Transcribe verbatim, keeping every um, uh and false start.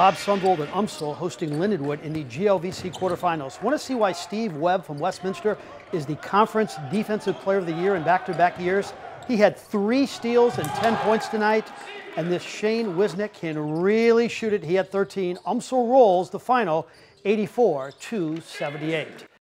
Bob Sundvold and U M S L hosting Lindenwood in the G L V C quarterfinals. Want to see why Steve Webb from Westminster is the conference defensive player of the year in back-to-back years? He had three steals and ten points tonight, and this Shane Wisnick can really shoot it. He had thirteen. U M S L rolls the final eighty-four to seventy-eight.